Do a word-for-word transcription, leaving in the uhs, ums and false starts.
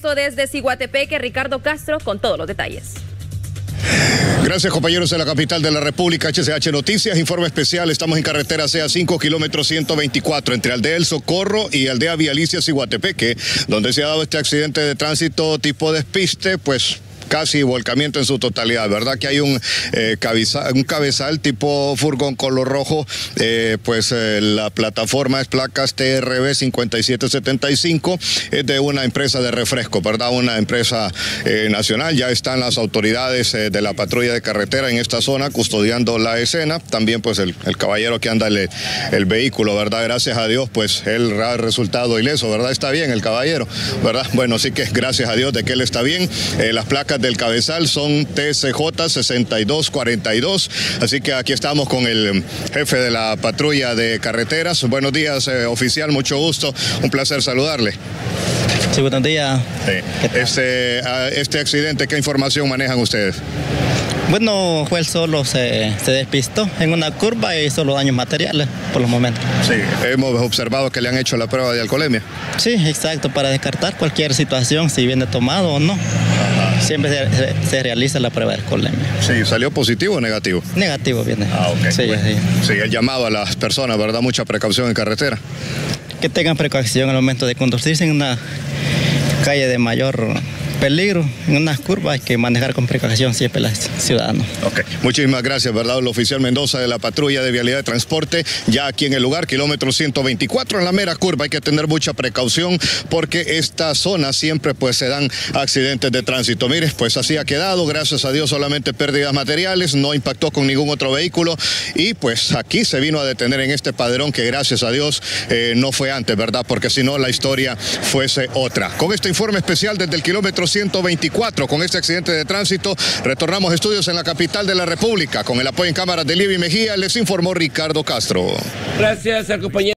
directo desde Ciguatepeque, Ricardo Castro con todos los detalles. Gracias, compañeros de la capital de la República. H C H Noticias, informe especial. Estamos en carretera C A cinco, kilómetro ciento veinticuatro, entre Aldea El Socorro y Aldea Vialicia, Ciguatepeque, donde se ha dado este accidente de tránsito tipo despiste, pues casi volcamiento en su totalidad, ¿verdad? Que hay un, eh, cabezal, un cabezal tipo furgón color rojo, eh, pues eh, la plataforma es placas T R B cincuenta y siete setenta y cinco, es de una empresa de refresco, ¿verdad? Una empresa eh, nacional. Ya están las autoridades eh, de la patrulla de carretera en esta zona custodiando la escena. También pues el, el caballero que anda el, el vehículo, ¿verdad? Gracias a Dios, pues él ha resultado ileso, ¿verdad? Está bien el caballero, ¿verdad? Bueno, sí que gracias a Dios de que él está bien. Eh, las placas del cabezal son T C J sesenta y dos cuarenta y dos, así que aquí estamos con el jefe de la patrulla de carreteras. Buenos días, eh, oficial, mucho gusto, un placer saludarle. Sí, buenos días. Sí. Este, este accidente, ¿qué información manejan ustedes? Bueno, fue él solo, se, se despistó en una curva y solo daños materiales por los momentos. Sí, hemos observado que le han hecho la prueba de alcoholemia. Sí, exacto, para descartar cualquier situación, si viene tomado o no. Ajá. Siempre se, se, se realiza la prueba de alcoholemia. Sí, ¿salió positivo o negativo? Negativo viene. Ah, ok. Sí, bueno. sí. Sí, el llamado a las personas, ¿verdad? Mucha precaución en carretera. Que tengan precaución al momento de conducirse en una calle de mayor peligro, en unas curvas hay que manejar con precaución siempre los ciudadanos. Ok, muchísimas gracias, ¿verdad? El oficial Mendoza de la patrulla de vialidad de transporte, ya aquí en el lugar, kilómetro ciento veinticuatro, en la mera curva. Hay que tener mucha precaución porque esta zona siempre pues se dan accidentes de tránsito. Mire, pues así ha quedado, gracias a Dios solamente pérdidas materiales, no impactó con ningún otro vehículo y pues aquí se vino a detener en este padrón que gracias a Dios eh, no fue antes, ¿verdad? Porque si no la historia fuese otra. Con este informe especial desde el kilómetro ciento veinticuatro, con este accidente de tránsito, retornamos a estudios en la capital de la República. Con el apoyo en cámaras de Libby Mejía, les informó Ricardo Castro. Gracias al compañero.